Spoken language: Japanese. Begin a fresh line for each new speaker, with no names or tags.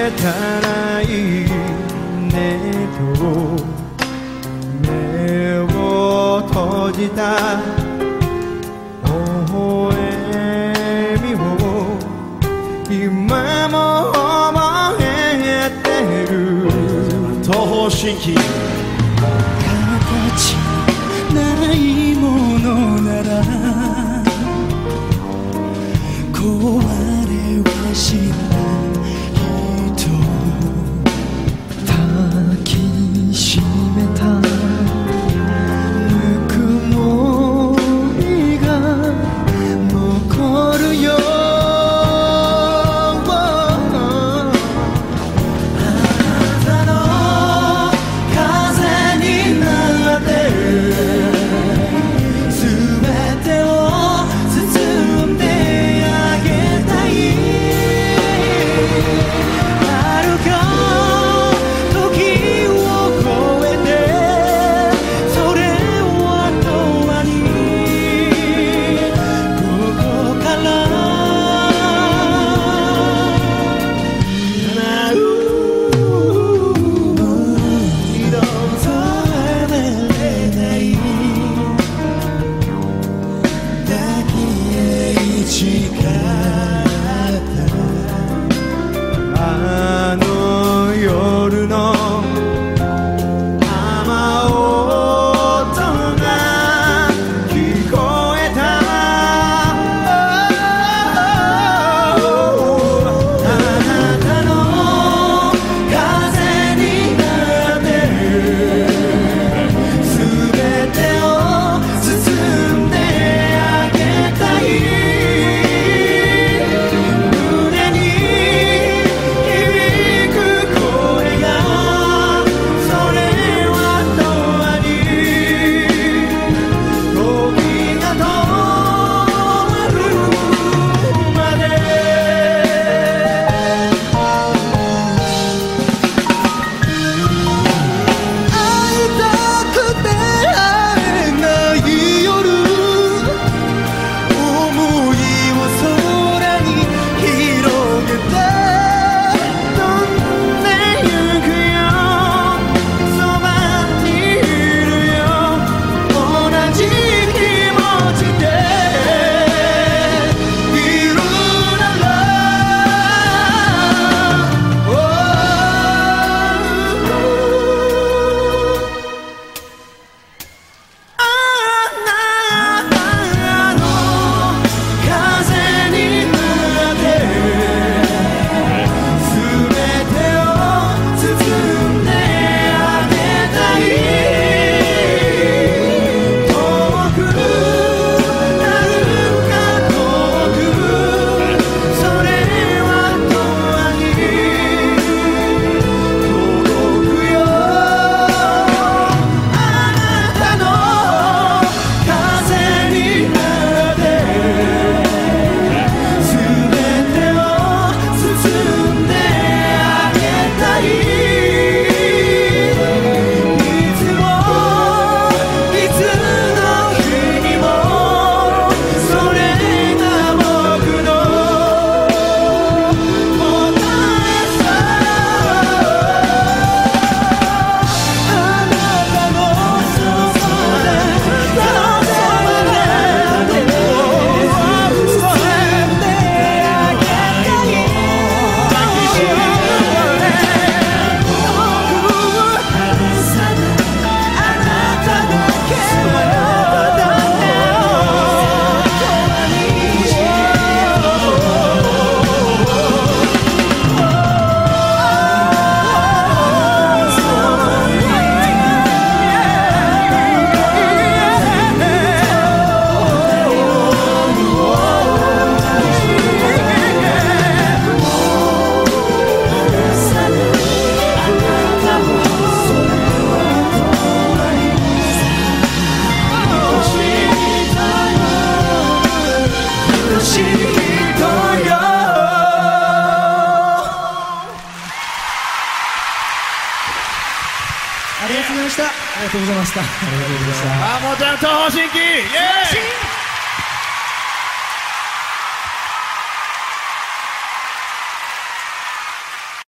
たないねと目を閉じた微笑みを今も覚えてる東方神起
形ないものなら壊れはしないと抱きしめたぬくもりが残るよあの夜の雨音が聞こえたあなたの風になって全てを包んであげたい
ありがとうございました。ありがとうございました。
もうちゃん東方神起イエーイ。